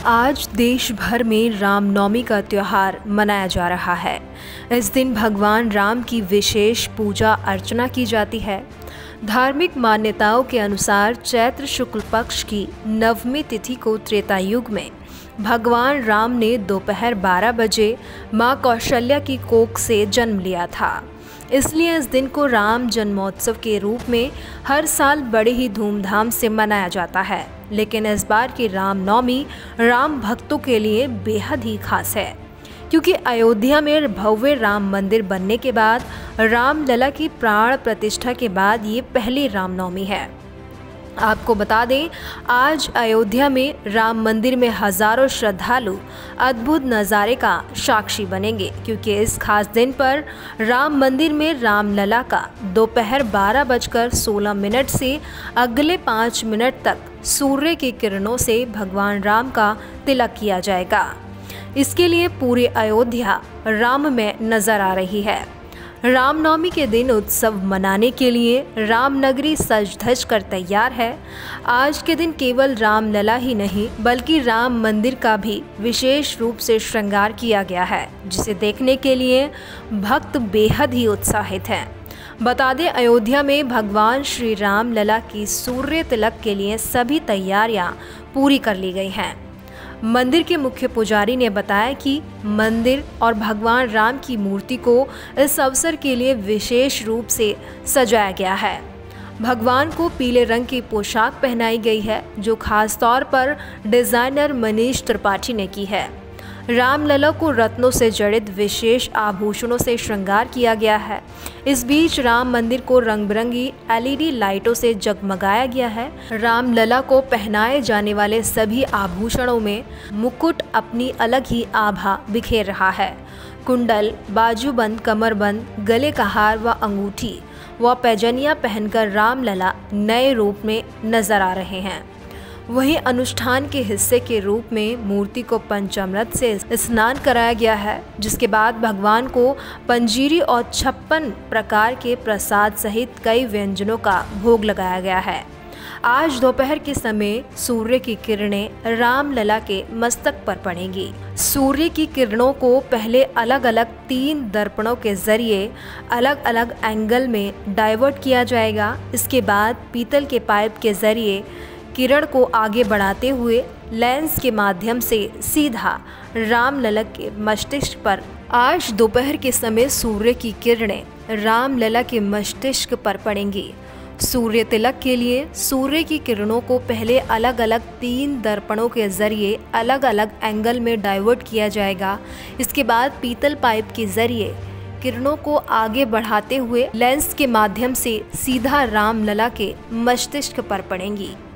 आज देश भर में रामनवमी का त्यौहार मनाया जा रहा है। इस दिन भगवान राम की विशेष पूजा अर्चना की जाती है। धार्मिक मान्यताओं के अनुसार चैत्र शुक्ल पक्ष की नवमी तिथि को त्रेता युग में भगवान राम ने दोपहर 12 बजे मां कौशल्या की कोख से जन्म लिया था। इसलिए इस दिन को राम जन्मोत्सव के रूप में हर साल बड़े ही धूमधाम से मनाया जाता है। लेकिन इस बार की रामनवमी राम भक्तों के लिए बेहद ही खास है, क्योंकि अयोध्या में भव्य राम मंदिर बनने के बाद रामलला की प्राण प्रतिष्ठा के बाद ये पहली रामनवमी है। आपको बता दें, आज अयोध्या में राम मंदिर में हजारों श्रद्धालु अद्भुत नज़ारे का साक्षी बनेंगे, क्योंकि इस खास दिन पर राम मंदिर में रामलला का दोपहर 12:16 से अगले 5 मिनट तक सूर्य की किरणों से भगवान राम का तिलक किया जाएगा। इसके लिए पूरी अयोध्या राममय नजर आ रही है। रामनवमी के दिन उत्सव मनाने के लिए रामनगरी सज धज कर तैयार है। आज के दिन केवल रामलला ही नहीं बल्कि राम मंदिर का भी विशेष रूप से श्रृंगार किया गया है, जिसे देखने के लिए भक्त बेहद ही उत्साहित हैं। बता दें, अयोध्या में भगवान श्री रामलला की सूर्य तिलक के लिए सभी तैयारियां पूरी कर ली गई हैं। मंदिर के मुख्य पुजारी ने बताया कि मंदिर और भगवान राम की मूर्ति को इस अवसर के लिए विशेष रूप से सजाया गया है। भगवान को पीले रंग की पोशाक पहनाई गई है, जो खास तौर पर डिजाइनर मनीष त्रिपाठी ने की है। रामलला को रत्नों से जड़ित विशेष आभूषणों से श्रृंगार किया गया है। इस बीच राम मंदिर को रंग बिरंगी LED लाइटों से जगमगाया गया है। रामलला को पहनाए जाने वाले सभी आभूषणों में मुकुट अपनी अलग ही आभा बिखेर रहा है। कुंडल, बाजूबंद, कमरबंद, गले का हार व अंगूठी व पैजनियां पहनकर रामलला नए रूप में नजर आ रहे हैं। वहीं अनुष्ठान के हिस्से के रूप में मूर्ति को पंचामृत से स्नान कराया गया है, जिसके बाद भगवान को पंजीरी और 56 प्रकार के प्रसाद सहित कई व्यंजनों का भोग लगाया गया है। आज दोपहर के समय सूर्य की किरणें रामलला के मस्तक पर पड़ेंगी। सूर्य की किरणों को पहले अलग अलग 3 दर्पणों के जरिए अलग अलग एंगल में डाइवर्ट किया जाएगा। इसके बाद पीतल के पाइप के जरिए किरण को आगे बढ़ाते हुए लेंस के माध्यम से सीधा रामलला के मस्तिष्क पर आज दोपहर के समय सूर्य की किरणें रामलला के मस्तिष्क पर पड़ेंगी। सूर्य तिलक के लिए सूर्य की किरणों को पहले अलग अलग 3 दर्पणों के जरिए अलग अलग एंगल में डाइवर्ट किया जाएगा। इसके बाद पीतल पाइप के जरिए किरणों को आगे बढ़ाते हुए लेंस के माध्यम से सीधा रामलला के मस्तिष्क पर पड़ेंगी।